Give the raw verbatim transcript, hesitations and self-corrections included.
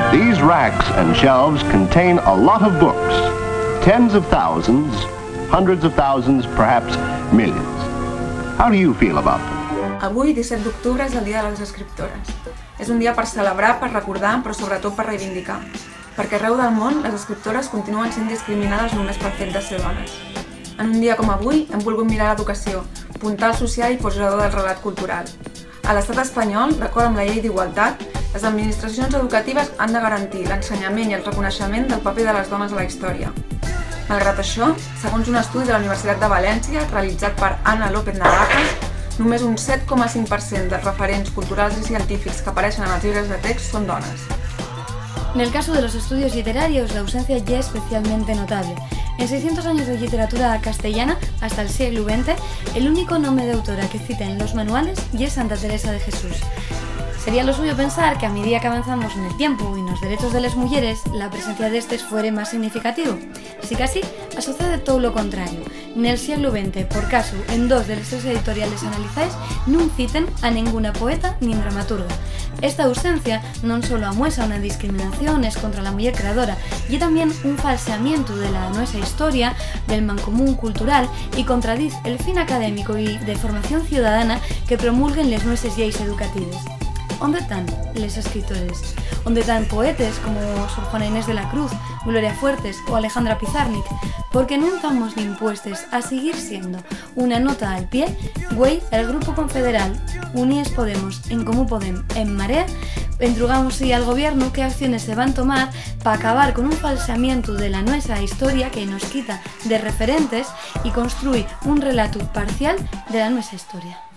These racks and shelves contain a lot of books, tens of thousands, hundreds of thousands, perhaps millions. How do you feel about them? Avui, disset d'octubre, és el Dia de les Escriptores. És un dia per celebrar, per recordar, però sobretot per reivindicar. Perquè arreu del món, les escriptores continuen sent discriminades només pel fet de ser dones. En un dia com avui, hem volgut mirar l'educació, puntal social i posador del relat cultural. A l'estat espanyol, d'acord amb la llei d'igualtat, les administracions educatives han de garantir l'ensenyament i el reconeixement del paper de les dones a la història. Malgrat això, segons un estudi de la Universitat de València, realitzat per Ana López Navaja, només un set coma cinc per cent dels referents culturals i científics que apareixen en els llibres de text són dones. En el caso de los estudios literarios, la ausencia ya es especialmente notable. En seiscientos años de literatura castellana, hasta el siglo veinte, el único nombre de autora que cita en los manuales ya es Santa Teresa de Jesús. Sería lo suyo pensar que a medida que avanzamos en el tiempo y en los derechos de las mujeres, la presencia de estes fuere más significativo. Si casi, sucede todo lo contrario. En el siglo veinte, por caso, en dos de las tres editoriales analizáis, no citen a ninguna poeta ni dramaturga. Esta ausencia no solo amuesa una discriminación es contra la mujer creadora, y también un falseamiento de la nuestra historia, del mancomún cultural, y contradice el fin académico y de formación ciudadana que promulguen les nuestras lleis educativas. ¿Dónde están les escritores? ¿Dónde están poetes como Sor Juana Inés de la Cruz, Gloria Fuertes o Alejandra Pizarnik? Porque no estamos dispuestos a seguir siendo una nota al pie, güey, el Grupo Confederal, Unies Podemos, En Comú Podem, En Marea, entrugamos sí al gobierno qué acciones se van a tomar para acabar con un falseamiento de la nuestra historia que nos quita de referentes y construir un relato parcial de la nuestra historia.